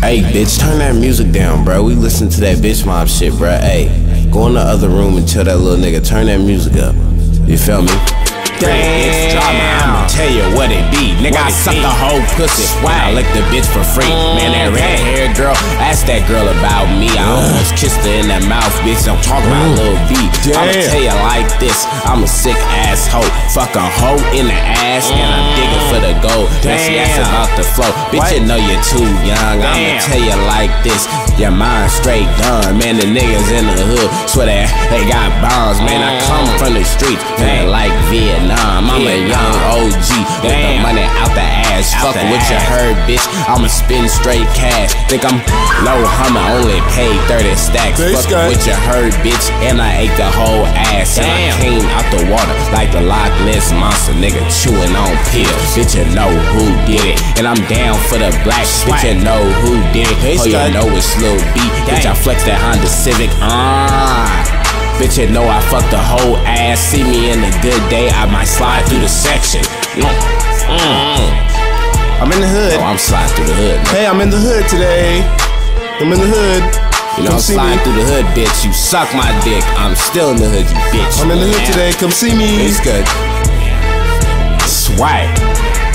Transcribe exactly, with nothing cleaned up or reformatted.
Hey, bitch, turn that music down, bro. We listen to that bitch mob shit, bro. Hey, go in the other room and tell that little nigga, turn that music up. You feel me? Damn. I'ma tell you what it be. Nigga, I suck the whole pussy when I lick the bitch for free. Mm, Man, that red hair girl, ask that girl about me. I almost kissed her in that mouth, bitch. Don't talk about Lil B. I'ma tell you like this, I'm a sick ass hoe. Fuck a hoe in the ass, mm. and I'm digging for the gold. Now she asked about the flow. Bitch, what? You know you're too young. Damn. I'ma tell you like this, your mind straight done. Man, the niggas in the hood swear that they got bombs. Man, I come from the streets, man, like Vietnam. I'm a young O G with the money out the ass. Fuck what you heard, bitch. I'ma spend straight cash. Think I'm low hummer, only paid thirty stacks. Fuck what you heard, bitch. And I ate the whole ass. And I came out the water like the Loch Ness monster, nigga chewing on pills. Bitch, you know who did it. And I'm down for the black. Bitch, you know who did it. Oh, you know it's Lil B. Bitch, I flex that Honda Civic. Ah. Bitch, you know I fucked the whole ass. See me in a good day, I might slide through the section. Mm. Mm. I'm in the hood. Oh, I'm sliding through the hood, man. Hey, I'm in the hood today. I'm in the hood. You know, I'm sliding me. through the hood, bitch. You suck my dick. I'm still in the hood, you bitch. I'm in the hood man. today. Come see me. It's good. Swag.